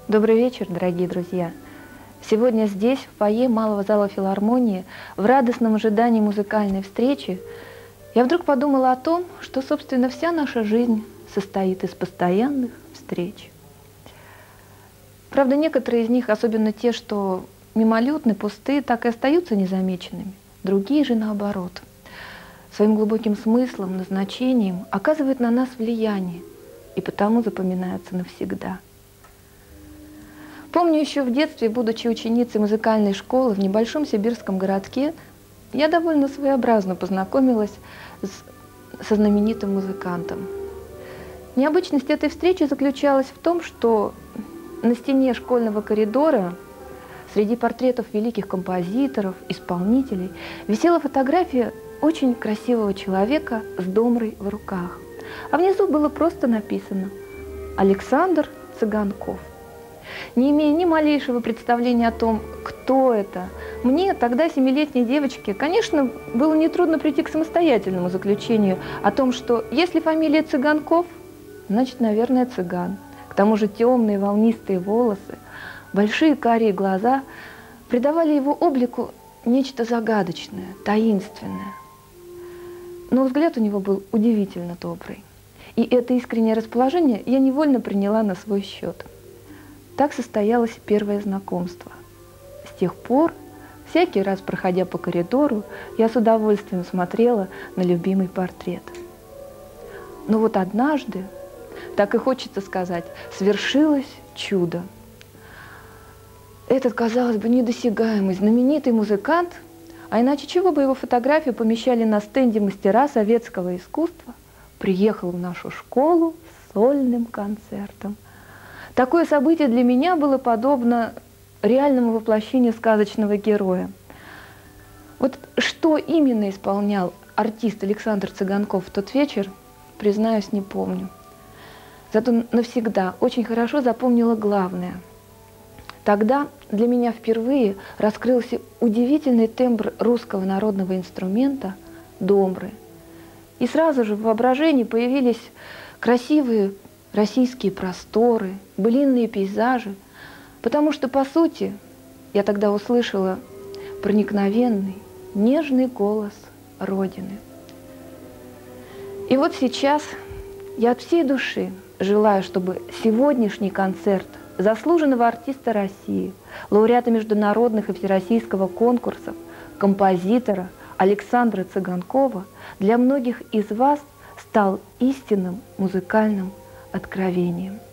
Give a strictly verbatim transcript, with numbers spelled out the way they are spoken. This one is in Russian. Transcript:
Добрый вечер, дорогие друзья! Сегодня здесь, в фойе Малого зала филармонии, в радостном ожидании музыкальной встречи, я вдруг подумала о том, что, собственно, вся наша жизнь состоит из постоянных встреч. Правда, некоторые из них, особенно те, что мимолетны, пустые, так и остаются незамеченными. Другие же, наоборот, своим глубоким смыслом, назначением оказывают на нас влияние и потому запоминаются навсегда. Помню, еще в детстве, будучи ученицей музыкальной школы в небольшом сибирском городке, я довольно своеобразно познакомилась с, со знаменитым музыкантом. Необычность этой встречи заключалась в том, что на стене школьного коридора среди портретов великих композиторов, исполнителей висела фотография очень красивого человека с домрой в руках. А внизу было просто написано «Александр Цыганков». Не имея ни малейшего представления о том, кто это, мне, тогда семилетней девочке, конечно, было нетрудно прийти к самостоятельному заключению о том, что если фамилия Цыганков, значит, наверное, цыган. К тому же темные волнистые волосы, большие карие глаза придавали его облику нечто загадочное, таинственное. Но взгляд у него был удивительно добрый. И это искреннее расположение я невольно приняла на свой счет. Так состоялось первое знакомство. С тех пор, всякий раз, проходя по коридору, я с удовольствием смотрела на любимый портрет. Но вот однажды, так и хочется сказать, свершилось чудо. Этот, казалось бы, недосягаемый, знаменитый музыкант, а иначе чего бы его фотографию помещали на стенде мастера советского искусства, приехал в нашу школу с сольным концертом. Такое событие для меня было подобно реальному воплощению сказочного героя. Вот что именно исполнял артист Александр Цыганков в тот вечер, признаюсь, не помню. Зато навсегда очень хорошо запомнила главное. Тогда для меня впервые раскрылся удивительный тембр русского народного инструмента домры. И сразу же в воображении появились красивые российские просторы, былинные пейзажи, потому что, по сути, я тогда услышала проникновенный, нежный голос Родины. И вот сейчас я от всей души желаю, чтобы сегодняшний концерт заслуженного артиста России, лауреата международных и всероссийского конкурсов, композитора Александра Цыганкова для многих из вас стал истинным музыкальным откровением.